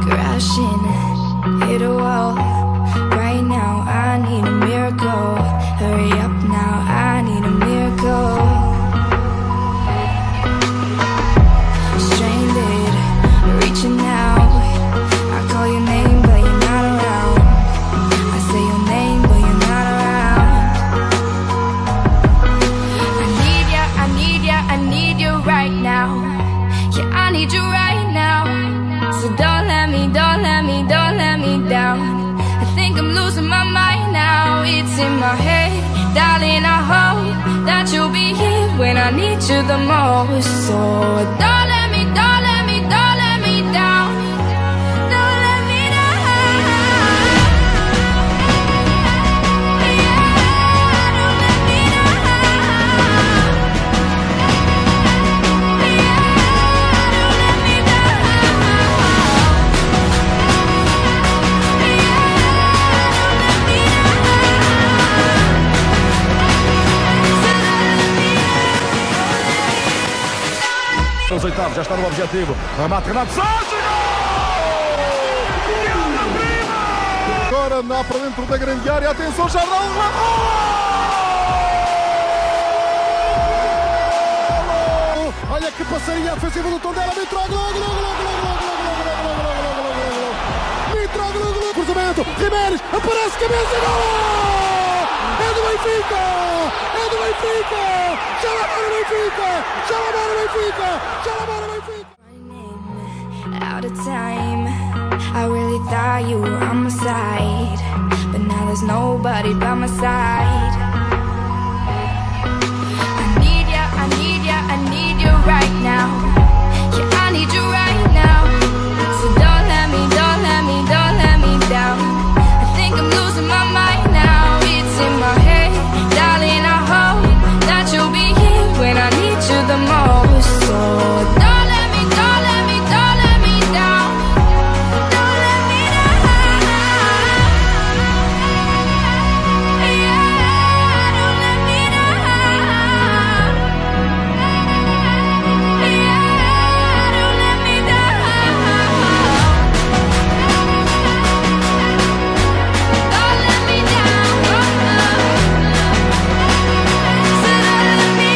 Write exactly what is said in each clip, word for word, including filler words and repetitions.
crashing, hit a wall. Right now I need a miracle. Hurry up now, I need a miracle. Stranded, reaching out. I call your name but you're not around. I say your name but you're not around. I need ya, I need ya, I need you right now. Yeah, I need you right now. So don't let me, don't let me, don't let me down. I think I'm losing my mind now. It's in my head, darling, I hope that you'll be here when I need you the most. So don't let me, don't let me, don't let me down. Don't let me down. Yeah, don't let me down. Yeah, don't let me down. Os oitavos, já está no objetivo. Remate, Renato Sanches! Agora na para dentro da grande área. Atenção, Jardel! Olha que passaria a defensiva do Tondela. Mitroglou, Mitroglou, cruzamento. Jiménez, aparece cabeça, gol! É do Benfica! É do Benfica! Já lá vai o Benfica! Já lá vai o Benfica! Já lá vai o Benfica! Out of time, I really thought you were on my side, but now there's nobody by my side. I need ya, I need ya, I need you right now. Yeah, I need you right now. So don't let me, don't let me, don't let me down. I think I'm losing my mind now. It's in my head, darling, I hope that you'll be here when I need you the most. So don't let me, don't let me, don't let me down. Don't let me down. Yeah, don't let me down. Yeah, don't let me down. Don't let me down. So don't let me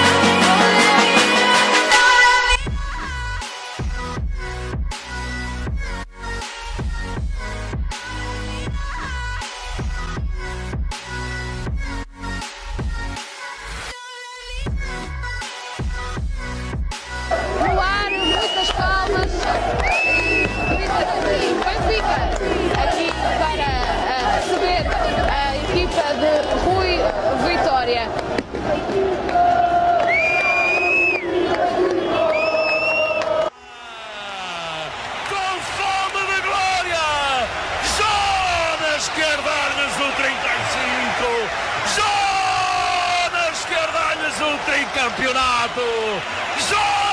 No ar, muitas palmas. Benfica, aqui para uh, receber a equipa de Rui Vitória. Com fome de glória, Jonas Carvalhas, o trinta e cinco. Jonas Carvalhas, o tricampeonato. Jonas!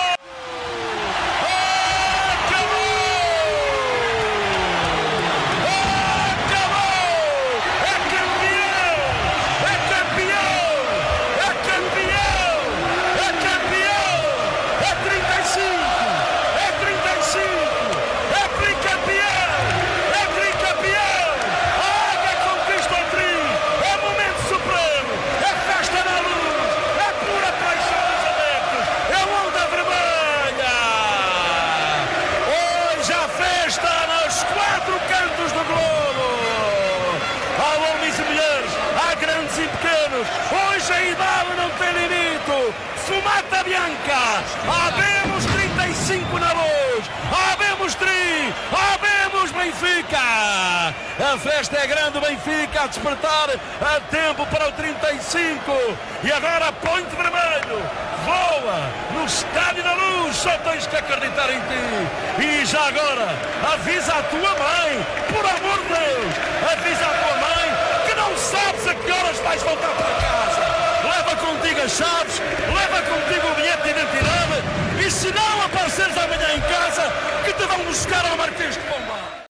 Hoje a idade não tem limite. Fumata Bianca. Habemos trinta e cinco na luz. Habemos tri. Habemos Benfica. A festa é grande, Benfica a despertar a tempo para o trinta e cinco. E agora Ponte Vermelho voa no Estádio da Luz. Só tens que acreditar em ti. E já agora avisa a tua mãe, por amor de Deus, avisa a tua mãe que não sabes a que horas vais voltar para casa. Leva contigo as chaves, leva contigo